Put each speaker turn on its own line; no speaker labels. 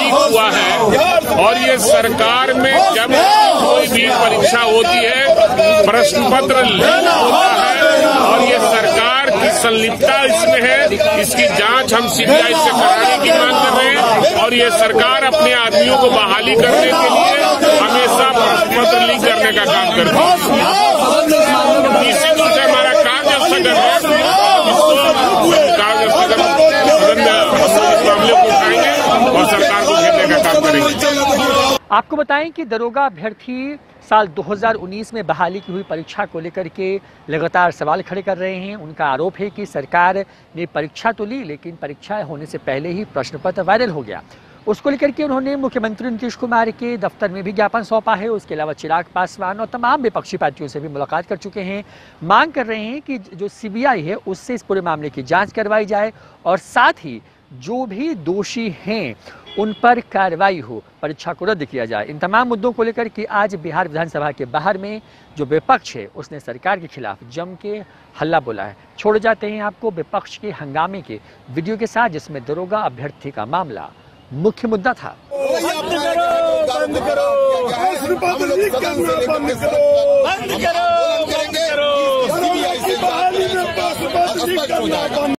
Leak हुआ है और ये सरकार में जब कोई भी परीक्षा होती है प्रश्न पत्र लीक होता है और ये सरकार की संलिप्तता इसमें है। इसकी जांच हम सीबीआई से कराने की मांग कर रहे हैं और ये सरकार अपने आदमियों को बहाली करने के लिए हमेशा प्रश्न पत्र लीक करने का काम करती है। निश्चित रूप से हमारा कार्य स्थगन है, कार्य स्थगन इस मामले को उठाएंगे और सरकार को घेरने का काम करेंगे।
आपको बताएं कि दरोगा अभ्यर्थी साल 2019 में बहाली की हुई परीक्षा को लेकर के लगातार सवाल खड़े कर रहे हैं। उनका आरोप है कि सरकार ने परीक्षा तो ली लेकिन परीक्षा होने से पहले ही प्रश्न पत्र वायरल हो गया। उसको लेकर के उन्होंने मुख्यमंत्री नीतीश कुमार के दफ्तर में भी ज्ञापन सौंपा है। उसके अलावा चिराग पासवान और तमाम विपक्षी पार्टियों से भी मुलाकात कर चुके हैं। मांग कर रहे हैं कि जो सीबीआई है उससे इस पूरे मामले की जांच करवाई जाए और साथ ही जो भी दोषी हैं उन पर कार्रवाई हो, परीक्षा को रद्द किया जाए। इन तमाम मुद्दों को लेकर के आज बिहार विधानसभा के बाहर में जो विपक्ष है उसने सरकार के खिलाफ जम के हल्ला बोला है। छोड़ जाते हैं आपको विपक्ष के हंगामे के वीडियो के साथ जिसमें दरोगा अभ्यर्थी का मामला मुख्य मुद्दा था।
बंद करो।